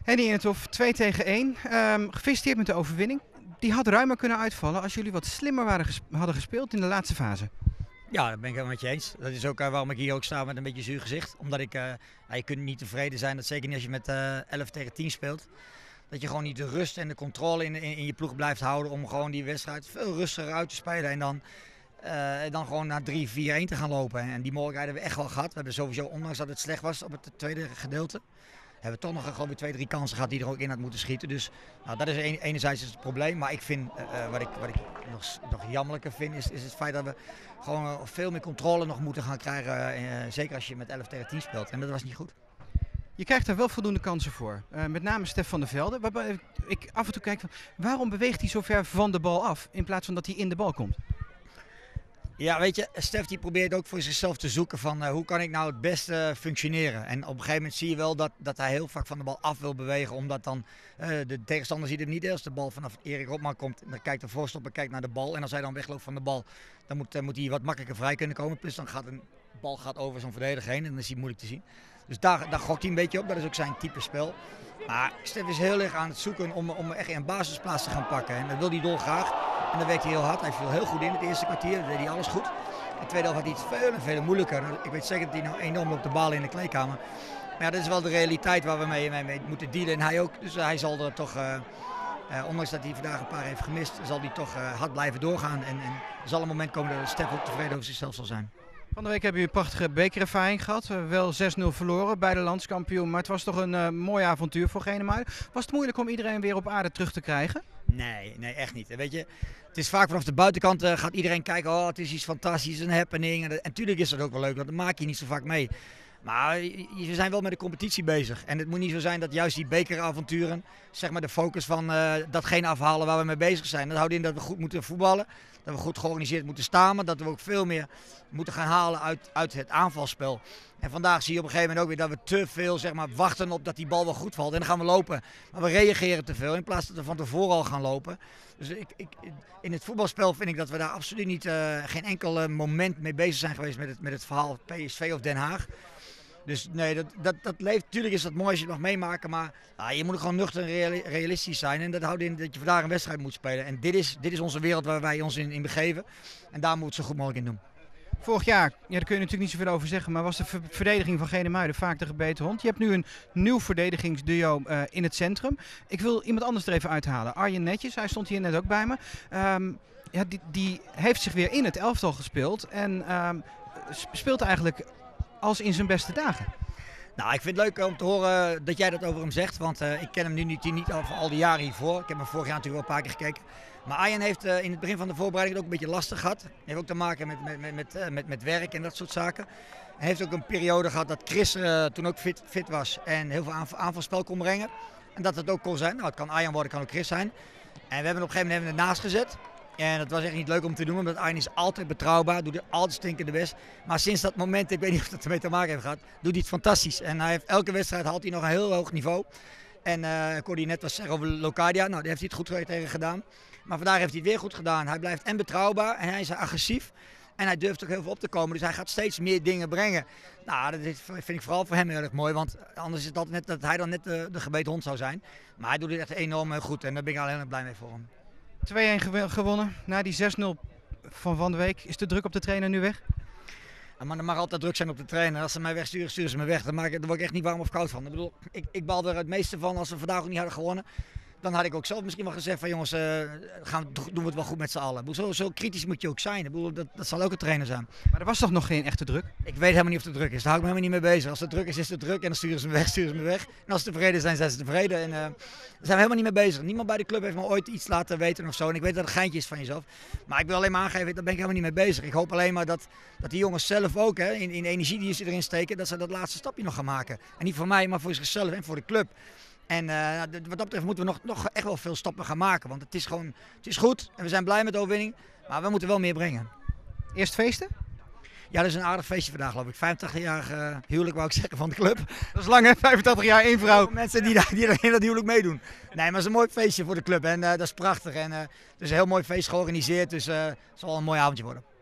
Henny Inethoff, 2 tegen 1. Gefeliciteerd met de overwinning. Die had ruimer kunnen uitvallen als jullie wat slimmer hadden gespeeld in de laatste fase. Ja, dat ben ik helemaal met je eens. Dat is ook waarom ik hier ook sta met een beetje zuur gezicht. Omdat je kunt niet tevreden zijn, dat zeker niet als je met 11 tegen 10 speelt. Dat je gewoon niet de rust en de controle in je ploeg blijft houden om gewoon die wedstrijd veel rustiger uit te spelen. En dan gewoon naar 3-4-1 te gaan lopen. En die mogelijkheid hebben we echt wel gehad. We hebben sowieso, ondanks dat het slecht was op het tweede gedeelte, hebben we toch nog gewoon weer 2-3 kansen gehad die er ook in had moeten schieten. Dus nou, dat is enerzijds het probleem. Maar ik vind, wat ik nog jammerlijker vind, is het feit dat we gewoon veel meer controle nog moeten gaan krijgen. Zeker als je met 11 tegen 10 speelt. En dat was niet goed. Je krijgt daar wel voldoende kansen voor. Met name Stef van der Velde. Waarbij ik af en toe kijk van, waarom beweegt hij zo ver van de bal af in plaats van dat hij in de bal komt? Ja, weet je, Stef die probeert ook voor zichzelf te zoeken van hoe kan ik nou het beste functioneren. En op een gegeven moment zie je wel dat hij heel vaak van de bal af wil bewegen. Omdat dan de tegenstander ziet hem niet. Als de bal vanaf Erik Hopman komt, dan kijkt de voorstopper kijkt naar de bal. En als hij dan wegloopt van de bal, dan moet hij wat makkelijker vrij kunnen komen. Plus dan gaat een bal over zo'n verdediger heen en dan is hij moeilijk te zien. Dus daar gokt hij een beetje op. Dat is ook zijn type spel. Maar Stef is heel erg aan het zoeken om echt een basisplaats te gaan pakken. En dat wil hij dolgraag. En dat werkt hij heel hard. Hij viel heel goed in het eerste kwartier. Dat deed hij alles goed. In de tweede helft had hij het veel moeilijker. Ik weet zeker dat hij nou enorm op de balen in de kleedkamer. Maar ja, dat is wel de realiteit waar we mee moeten dealen. En hij ook. Dus hij zal er toch, ondanks dat hij vandaag een paar heeft gemist, zal hij toch hard blijven doorgaan. En er zal een moment komen dat Stef ook tevreden over zichzelf zal zijn. Van de week hebben jullie een prachtige bekerervaring gehad. Wel 6-0 verloren bij de landskampioen. Maar het was toch een mooi avontuur voor Genemuiden. Was het moeilijk om iedereen weer op aarde terug te krijgen? Nee, echt niet. Weet je, het is vaak vanaf de buitenkant gaat iedereen kijken, oh het is iets fantastisch, een happening. En natuurlijk is dat ook wel leuk, want dat maak je niet zo vaak mee. Maar we zijn wel met de competitie bezig. En het moet niet zo zijn dat juist die bekeravonturen, zeg maar de focus van datgene afhalen waar we mee bezig zijn. Dat houdt in dat we goed moeten voetballen, dat we goed georganiseerd moeten staan, maar dat we ook veel meer moeten gaan halen uit het aanvalspel. En vandaag zie je op een gegeven moment ook weer dat we te veel wachten op dat die bal wel goed valt. En dan gaan we lopen. Maar we reageren te veel in plaats dat we van tevoren al gaan lopen. Dus in het voetbalspel vind ik dat we daar absoluut niet, geen enkel moment mee bezig zijn geweest met het verhaal PSV of Den Haag. Dus nee, dat leeft. Tuurlijk is dat mooi als je het mag meemaken, maar je moet gewoon nuchter en realistisch zijn. En dat houdt in dat je vandaag een wedstrijd moet spelen. En dit is onze wereld waar wij ons in begeven. En daar moeten we het zo goed mogelijk in doen. Vorig jaar, ja, daar kun je natuurlijk niet zoveel over zeggen, maar was de verdediging van Genemuiden vaak de gebeten hond. Je hebt nu een nieuw verdedigingsduo in het centrum. Ik wil iemand anders er even uithalen. Arjen Netjes, hij stond hier net ook bij me. Die heeft zich weer in het elftal gespeeld en speelt eigenlijk als in zijn beste dagen. Nou, ik vind het leuk om te horen dat jij dat over hem zegt, want ik ken hem nu niet al die jaren hiervoor. Ik heb hem vorig jaar natuurlijk wel een paar keer gekeken. Maar Arjen heeft in het begin van de voorbereiding ook een beetje lastig gehad. Hij heeft ook te maken met werk en dat soort zaken. Hij heeft ook een periode gehad dat Chris toen ook fit was en heel veel aanvalspel kon brengen. En dat het ook kon zijn. Nou, het kan Arjen worden, kan ook Chris zijn. En we hebben op een gegeven moment ernaast gezet. En dat was echt niet leuk om te doen, omdat Arjen is altijd betrouwbaar, doet er altijd stinkende best. Maar sinds dat moment, ik weet niet of dat ermee te maken heeft gehad, doet hij het fantastisch. En hij heeft elke wedstrijd haalt hij nog een heel hoog niveau. En ik hoorde je net wat zeggen over Locadia, nou daar heeft hij het goed tegen gedaan. Maar vandaag heeft hij het weer goed gedaan. Hij blijft en betrouwbaar en hij is agressief. En hij durft ook heel veel op te komen, dus hij gaat steeds meer dingen brengen. Nou, dat vind ik vooral voor hem heel erg mooi, want anders is het altijd net dat hij dan net de gebeten hond zou zijn. Maar hij doet het echt enorm goed en daar ben ik al heel erg blij mee voor hem. 2-1 gewonnen. Na die 6-0 van de week. Is de druk op de trainer nu weg? Ja, maar er mag altijd druk zijn op de trainer. Als ze mij wegsturen, sturen ze me weg. Daar word ik echt niet warm of koud van. Ik bedoel, ik baal er het meeste van als we vandaag ook niet hadden gewonnen. Dan had ik ook zelf misschien wel gezegd van jongens, doen we het wel goed met z'n allen. Zo kritisch moet je ook zijn. Ik bedoel, dat zal ook een trainer zijn. Maar er was toch nog geen echte druk? Ik weet helemaal niet of het druk is. Daar hou ik me helemaal niet mee bezig. Als het druk is, is het druk. En dan sturen ze me weg, En als ze tevreden zijn, zijn ze tevreden. En daar zijn we helemaal niet mee bezig. Niemand bij de club heeft me ooit iets laten weten of zo. En ik weet dat het een geintje is van jezelf. Maar ik wil alleen maar aangeven, daar ben ik helemaal niet mee bezig. Ik hoop alleen maar dat die jongens zelf ook, in de energie die ze erin steken, dat ze dat laatste stapje nog gaan maken. En niet voor mij, maar voor zichzelf en voor de club. En wat dat betreft moeten we nog echt wel veel stappen gaan maken. Want het is goed en we zijn blij met de overwinning. Maar we moeten wel meer brengen. Eerst feesten? Ja, dat is een aardig feestje vandaag, geloof ik. 85-jarig huwelijk, wou ik zeggen, van de club. Dat is lang, hè? 85 jaar, één vrouw. Mensen die in dat huwelijk meedoen. Nee, maar het is een mooi feestje voor de club. En dat is prachtig. En het is een heel mooi feest georganiseerd. Dus het zal een mooi avondje worden.